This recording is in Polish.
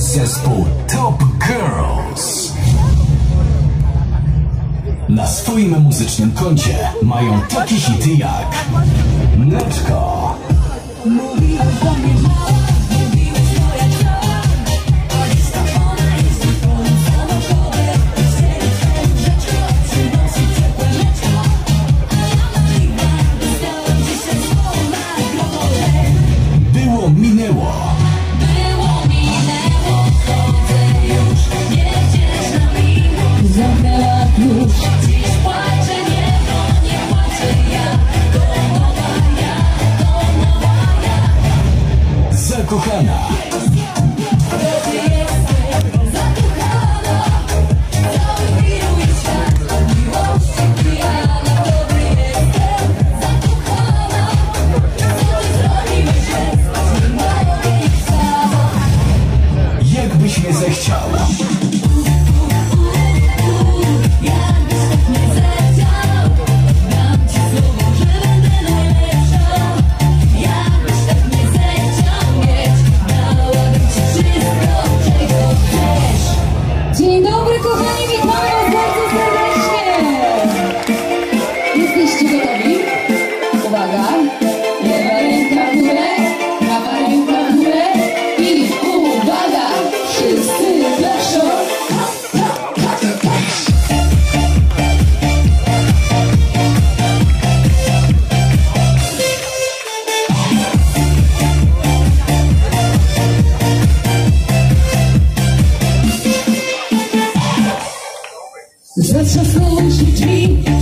Zespół Top Girls. Na swoim muzycznym koncie mają takie hity jak Neczko, Było minęło, zamknęła klucz. Dziś płaczę, nie płaczę ja. To nowa ja, to nowa ja. Zakochana, Ty jesteś zakochana. Cały wiruje świat od miłości pijana. Tobie jestem zakochana. Co ty zrobiłeś, że nie mogę już sama. Jak byś mnie zechciał. Jak byś tak mnie zechciał, dam ci słowo, że będę najlepsza. Jak byś tak mnie zechciał mieć, dałabym ci wszystko, czego chcesz. Dzień dobry kochani, witamy was bardzo serdecznie. Jesteście gotowi? Uwaga, lewa ręka w górę, prawa ręka w górę i uwaga, wszyscy proszą. Zatrzasnęły się drzwi,